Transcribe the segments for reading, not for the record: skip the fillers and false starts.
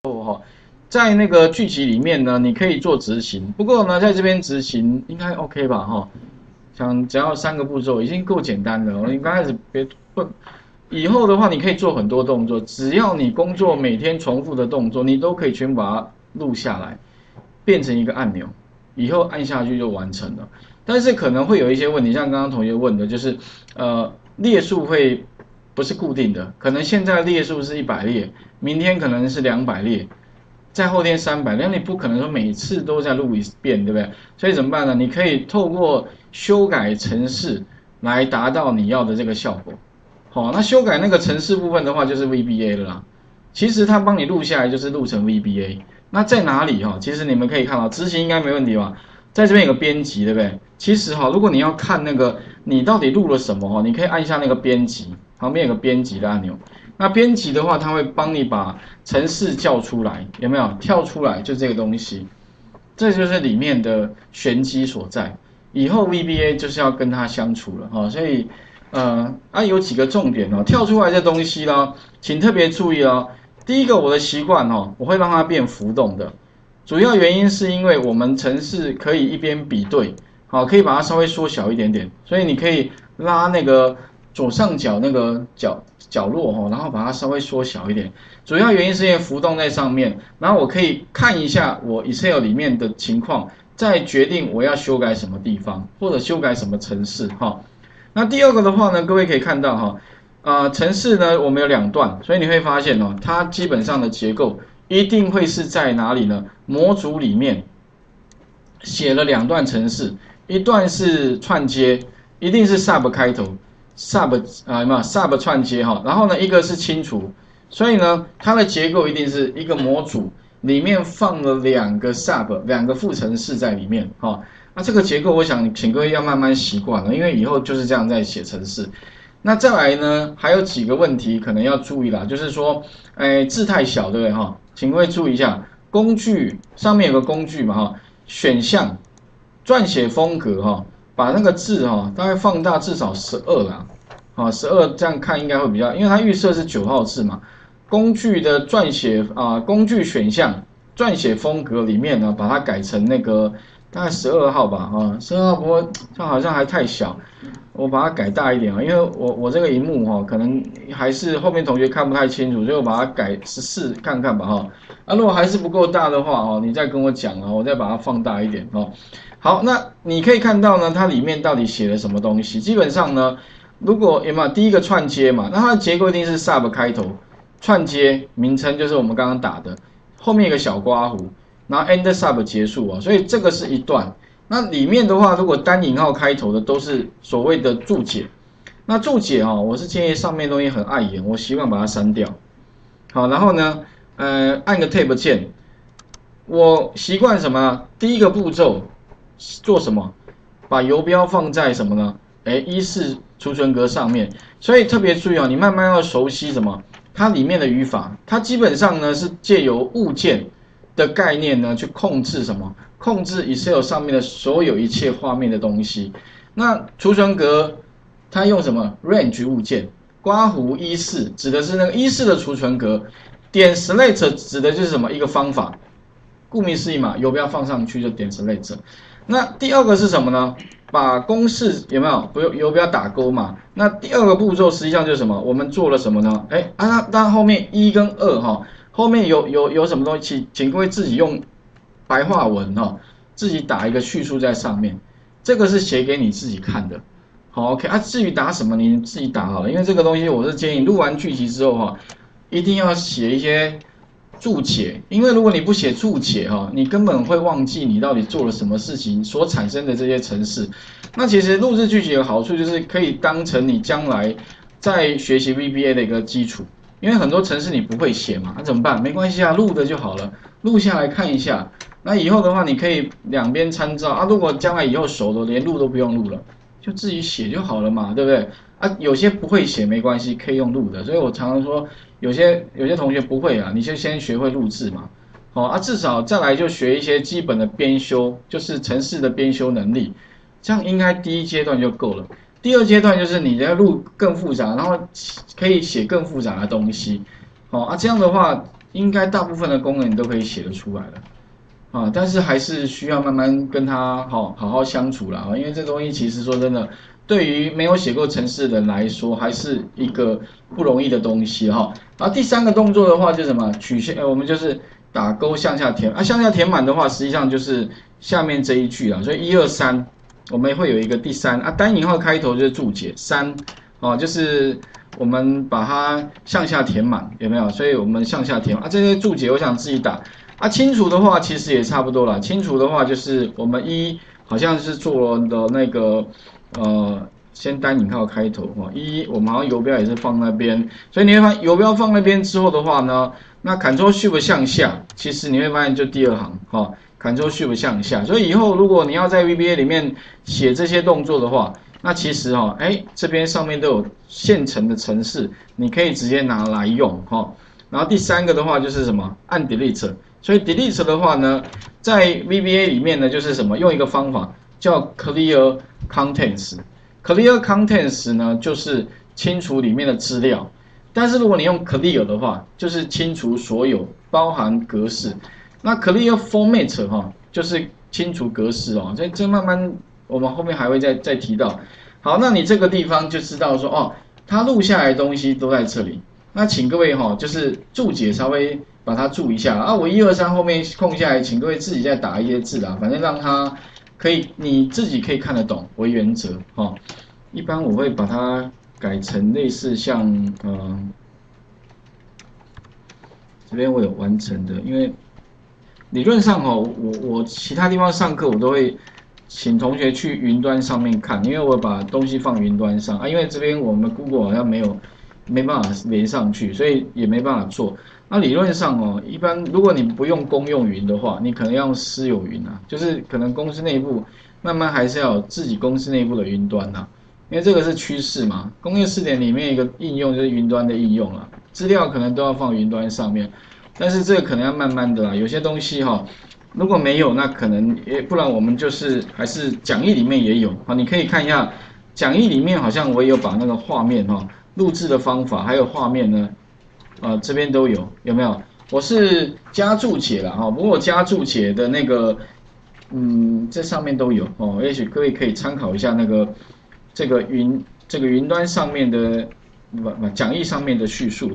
在那个剧集里面呢，你可以做执行，不过呢，在这边执行应该 OK 吧？想只要3个步骤已经够简单了。你刚开始别不，以后的话你可以做很多动作，只要你工作每天重复的动作，你都可以全部把它录下来，变成一个按钮，以后按下去就完成了。但是可能会有一些问题，像刚刚同学问的，就是列数会不是固定的，可能现在列数是100列，明天可能是200列。在后天300，那你不可能说每次都在录一遍，对不对？所以怎么办呢？你可以透过修改程式来达到你要的这个效果。那修改那个程式部分的话，就是 VBA 了啦。其实它帮你录下来就是录成 VBA。那在哪里其实你们可以看到，执行应该没问题吧？在这边有个编辑，对不对？其实如果你要看那个你到底录了什么你可以按下那个编辑，旁边有个编辑的按钮。那编辑的话，它会帮你把程式叫出来，有没有？跳出来就这个东西，这就是里面的玄机所在。以后 VBA 就是要跟它相处了所以有几个重点跳出来的东西呢，请特别注意第一个，我的习惯我会让它变浮动的，主要原因是因为我们程式可以一边比对，可以把它稍微缩小一点点，所以你可以拉那个左上角那个角落然后把它稍微缩小一点。主要原因是因为浮动在上面，然后我可以看一下我 Excel 里面的情况，再决定我要修改什么地方或者修改什么程式那第二个的话呢，各位可以看到程式呢我们有2段，所以你会发现它基本上的结构一定会是在哪里呢？模组里面写了2段程式，一段是串接，一定是 sub 开头 ，sub 有没有 sub 串接然后呢一个是清除，所以呢它的结构一定是一个模组里面放了2个 sub，2个副程式在里面那这个结构我想请各位要慢慢习惯了，因为以后就是这样在写程式。那再来呢，还有几个问题可能要注意啦，就是说，字太小，对不对请各位注意一下，工具上面有个工具嘛选项，撰写风格把那个字大概放大至少12啦，12这样看应该会比较，因为它预设是9号字嘛。工具的撰写工具选项撰写风格里面呢，把它改成那个大概12号吧12号，不过这好像还太小。我把它改大一点因为我这个萤幕可能还是后面同学看不太清楚，所以我把它改14看看吧如果还是不够大的话你再跟我讲我再把它放大一点好，那你可以看到呢，它里面到底写了什么东西？基本上呢，如果有没有第一个串接嘛，那它的结构一定是 sub 开头，串接名称就是我们刚刚打的，后面一个小括弧，然后 end sub 结束所以这个是一段。那里面的话，如果单引号开头的都是所谓的注解。那注解我是建议上面东西很碍眼，我习惯把它删掉。好，然后呢，按个 Tab 键，我习惯什么呢？第一个步骤做什么？把游标放在什么呢？E4储存格上面。所以特别注意你慢慢要熟悉什么？它里面的语法，它基本上呢是借由物件的概念呢去控制什么？控制 Excel 上面的所有一切画面的东西。那储存格它用什么 range 物件，括弧E4指的是那个E4的储存格，点 select 指的就是什么一个方法，顾名思义嘛，游标放上去就点 select。那第二个是什么呢？把公式有没有不用游标打勾嘛？那第二个步骤实际上就是什么？我们做了什么呢？当然后面1跟2后面有什么东西，请各位自己用白话文自己打一个叙述在上面，这个是写给你自己看的。好 ，OK 至于打什么你自己打好了，因为这个东西我是建议录完剧集之后一定要写一些注解，因为如果你不写注解你根本会忘记你到底做了什么事情所产生的这些程式。那其实录制剧集的好处就是可以当成你将来在学习 VBA 的一个基础。因为很多程式你不会写嘛，那怎么办？没关系录的就好了，录下来看一下。那以后的话，你可以两边参照如果将来以后熟了，连录都不用录了，就自己写就好了嘛，对不对？有些不会写没关系，可以用录的。所以我常常说，有些同学不会你就先学会录制嘛。至少再来就学一些基本的编修，就是程式的编修能力，这样应该第一阶段就够了。第二阶段就是你要录更复杂，然后可以写更复杂的东西这样的话应该大部分的功能你都可以写得出来了。但是还是需要慢慢跟他好好相处啦，因为这东西其实说真的，对于没有写过程式的人来说，还是一个不容易的东西哈。然后第3个动作的话就是什么曲线，我们就是打勾向下填向下填满的话，实际上就是下面这一句啦，所以1、2、3，我们会有一个第3单引号开头就是注解3就是我们把它向下填满，有没有？所以我们向下填满这些注解我想自己打。清除的话其实也差不多啦。清除的话就是我们好像是做的那个先单引号开头我们好像游标也是放那边，所以你会发现游标放那边之后的话呢，那 Ctrl Shift 向下，其实你会发现就第2行Ctrl Shift 向下，所以以后如果你要在 VBA 里面写这些动作的话，那其实这边上面都有现成的程式，你可以直接拿来用然后第3个的话就是什么按 Delete。所以 delete 的话呢，在 VBA 里面呢，就是什么？用一个方法叫 clear contents。clear contents 呢，就是清除里面的资料。但是如果你用 clear 的话，就是清除所有，包含格式。那 clear format 就是清除格式这慢慢我们后面还会再提到。好，那你这个地方就知道说它录下来的东西都在这里。那请各位就是注解稍微把它注一下我1、2、3后面空下来，请各位自己再打一些字反正让它可以你自己可以看得懂为原则一般我会把它改成类似像这边我有完成的，因为理论上我其他地方上课我都会请同学去云端上面看，因为我把东西放云端上因为这边我们 Google 好像没办法连上去，所以也没办法做。那理论上一般如果你不用公用云的话，你可能要用私有云就是可能公司内部慢慢还是要有自己公司内部的云端因为这个是趋势嘛。工业4.0里面一个应用就是云端的应用资料可能都要放云端上面，但是这个可能要慢慢的有些东西如果没有，那可能不然我们就是还是讲义里面也有你可以看一下讲义里面好像我也有把那个画面录制的方法还有画面呢这边都有没有？我是加注解啦不过我加注解的那个这上面都有也许各位可以参考一下那个这个云端上面的讲义上面的叙述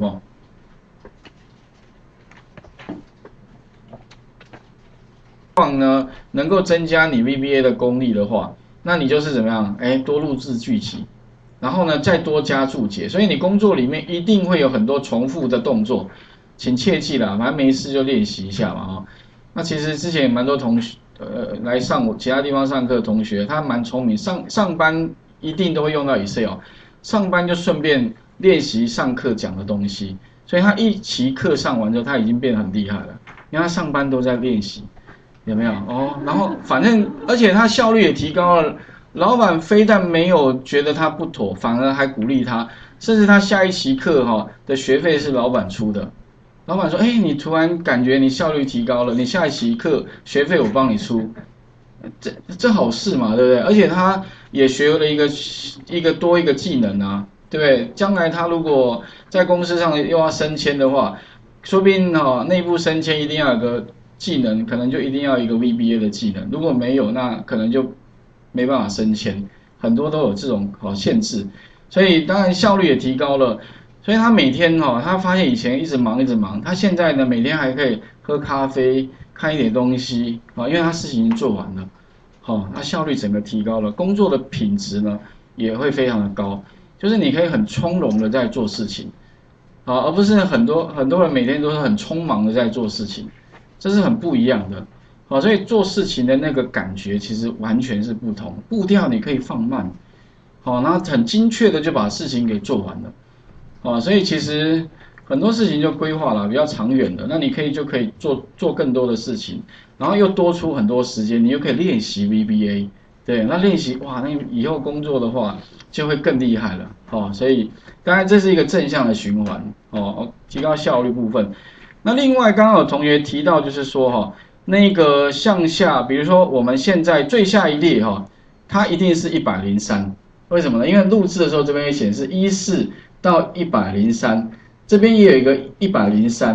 呢能够增加你 VBA 的功力的话，那你就是怎么样多录制句集，然后呢再多加注解，所以你工作里面一定会有很多重复的动作，请切记啦，反正没事就练习一下嘛那其实之前也蛮多同学来上我其他地方上课的同学，他蛮聪明，上班一定都会用到 Excel， 上班就顺便练习上课讲的东西，所以他一期课上完之后，他已经变得很厉害了，因为他上班都在练习，有没有然后反正而且他效率也提高了。老板非但没有觉得他不妥，反而还鼓励他，甚至他下一期课的学费是老板出的。老板说：“你突然感觉你效率提高了，你下一期课学费我帮你出，这好事嘛，对不对？而且他也学了一个多一个技能对不对？将来他如果在公司上又要升迁的话，说不定内部升迁一定要有个技能，可能就一定要一个 VBA 的技能，如果没有，那可能就没办法升迁，很多都有这种限制，所以当然效率也提高了。所以他每天他发现以前一直忙，他现在呢每天还可以喝咖啡，看一点东西因为他事情已经做完了，他效率整个提高了，工作的品质呢也会非常的高，就是你可以很从容的在做事情而不是很多人每天都是很匆忙的在做事情，这是很不一样的。所以做事情的那个感觉其实完全是不同，步调你可以放慢，然后很精确的就把事情给做完了，所以其实很多事情就规划了比较长远的，那你就可以做更多的事情，然后又多出很多时间，你又可以练习 VBA， 对，那练习哇，那以后工作的话就会更厉害了，所以当然这是一个正向的循环，提高效率部分。那另外刚刚有同学提到就是说那个向下，比如说我们现在最下一列它一定是103，为什么呢？因为录制的时候这边会显示14到103，这边也有一个103，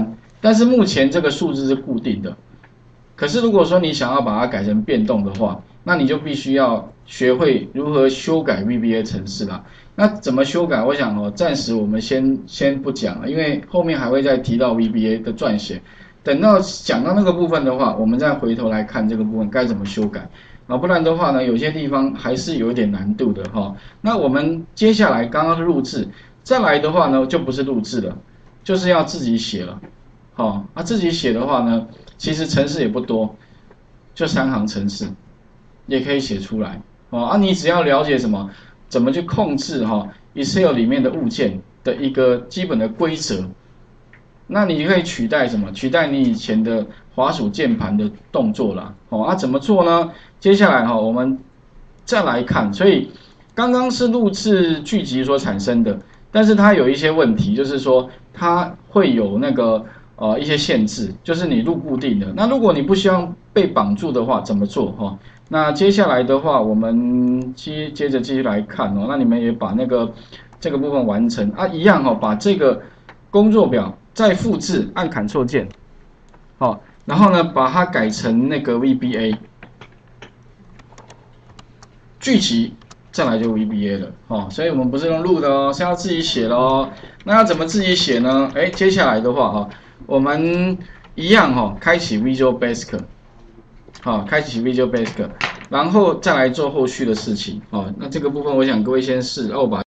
但是目前这个数字是固定的。可是如果说你想要把它改成变动的话，那你就必须要学会如何修改 VBA 程式啦。那怎么修改？我想暂时我们先不讲了，因为后面还会再提到 VBA 的撰写。等到讲到那个部分的话，我们再回头来看这个部分该怎么修改。不然的话呢，有些地方还是有一点难度的哈。那我们接下来刚刚是录制，再来的话呢，就不是录制了，就是要自己写了。自己写的话呢，其实程式也不多，就3行程式，也可以写出来。你只要了解怎么去控制Excel 里面的物件的一个基本的规则，那你可以取代取代你以前的滑鼠键盘的动作啦。怎么做呢？接下来我们再来看，所以刚刚是录制剧集所产生的，但是它有一些问题，就是说它会有那个一些限制，就是你录固定的。那如果你不希望被绑住的话，怎么做那接下来的话，我们接着继续来看那你们也把这个部分完成一样把这个工作表再复制，按 Ctrl 键然后呢把它改成那个 VBA 剧集，再来就 VBA 了所以我们不是用录的是要自己写的那要怎么自己写呢？接下来的话我们一样开启 Visual Basic 开启 Visual Basic， 然后再来做后续的事情那这个部分我想各位先试把